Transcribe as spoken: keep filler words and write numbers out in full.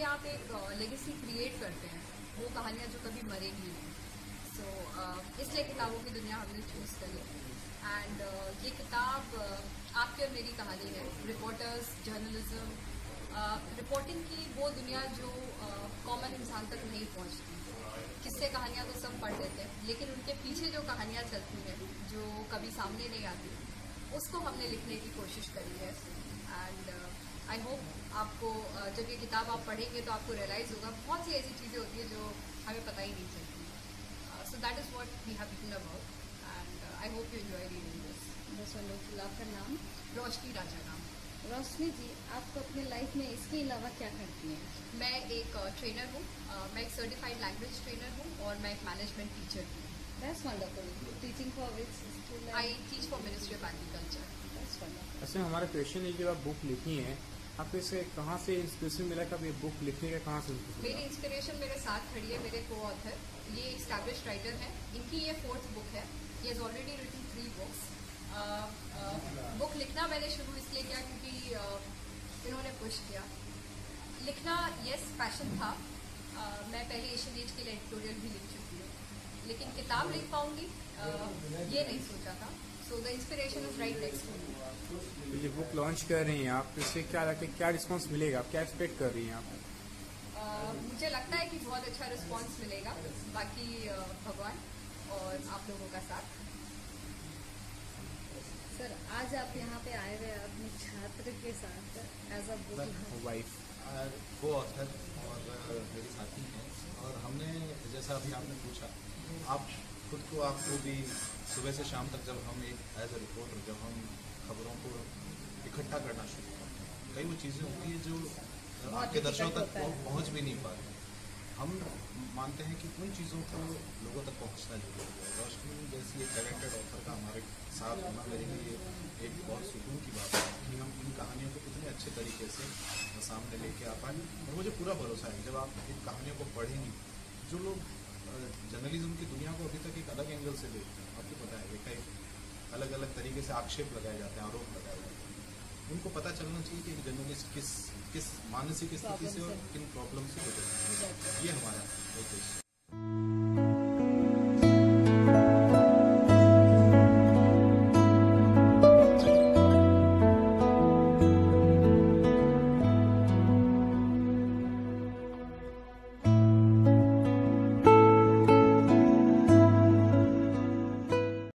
आप एक legacy create करते हैं, वो कहानियाँ जो कभी मरेंगी नहीं। सो so, uh, इसलिए किताबों की दुनिया हमने चूज़ करी। एंड uh, ये किताब uh, आपकी और मेरी कहानी है, रिपोर्टर्स, जर्नलिज्म, रिपोर्टिंग की वो दुनिया जो कॉमन uh, इंसान तक नहीं पहुंचती। किस्से कहानियाँ तो सब पढ़ लेते हैं, लेकिन उनके पीछे जो कहानियाँ चलती हैं, जो कभी सामने नहीं आती, उसको हमने लिखने की कोशिश करी है। एंड आई होप आपको uh, जब ये किताब आप पढ़ेंगे तो आपको रियलाइज़ होगा बहुत सी ऐसी चीज़ें होती है जो हमें पता ही नहीं चलती। So that is what we have written about and I hope you enjoy reading this. बस वंडरफुल। आपका नाम? रोशनी, राजाराम। रोशनी जी, आप अपने लाइफ में इसके अलावा क्या करती हैं? मैं एक ट्रेनर हूँ, मैं एक सर्टिफाइड लैंग्वेज ट्रेनर हूँ और मैं एक मैनेजमेंट टीचर हूँ। That's wonderful. Teaching for which school? I teach for Ministry of Agriculture. That's wonderful. ऐसे हमारा क्वेश्चन है कि आप बुक लिखी हैं, आपको इसे कहाँ से इंस्पिरेशन मिला कि आप ये बुक लिखने का कहाँ से? मेरी इंस्पिरेशन मेरे साथ खड़ी है, मेरे को ऑथर, ये एस्टैब्लिश्ड राइटर हैं, इनकी ये फोर्थ बुक है। ये has already written three books. Book लिखना मैंने शुरू इसलिए किया क्योंकि uh, इन्होंने पुश किया। लिखना यस पैशन था, uh, मैं पहले एशियन एज के लिए एडिटोरियल भी लिख चुकी हूँ, लेकिन किताब लिख पाऊंगी uh, ये नहीं सोचा था। So the inspiration is right next to me. ये बुक लॉन्च कर रही हैं आप, इससे क्या लगता है, क्या रिस्पांस मिलेगा, आप क्या एक्सपेक्ट कर रही हैं आप? uh, मुझे लगता है कि बहुत अच्छा रिस्पांस मिलेगा, बाकी uh, भगवान और आप लोगों का साथ। सर, आज आप यहाँ पे आए हुए अपने छात्र के साथ as a book wife, coauthor और मेरे साथी हैं, और हमने जैसा अभी आपने पूछा, आप खुद को आपको भी सुबह से शाम तक जब हम एक एज अ रिपोर्टर जब हम खबरों को इकट्ठा करना शुरू करते हैं, कई वो चीज़ें होती हैं जो आपके दर्शकों तक पहुँच भी नहीं पाती। हम मानते हैं कि उन चीज़ों को लोगों तक पहुँचना जरूरी है। रोशनी जैसी एक टैलेंटेड ऑथर का हमारे साथ होना मेरे लिए एक बहुत सुकून की बात है कि हम इन कहानियों को कितने अच्छे तरीके से सामने लेके आ पाए। और मुझे पूरा भरोसा है जब आप इन कहानियों को पढ़ेंगी, जो लोग जर्नलिज्म की दुनिया को अभी तक एक अलग एंगल से देखते हैं, आपको पता है कई अलग अलग तरीके से आक्षेप लगाए जाते हैं, आरोप लगाए जाते हैं, उनको पता चलना चाहिए कि जर्नलिस्ट किस किस मानसिक स्थिति से और किन प्रॉब्लम से गुजर रहे हैं। ये हमारा उद्देश्य।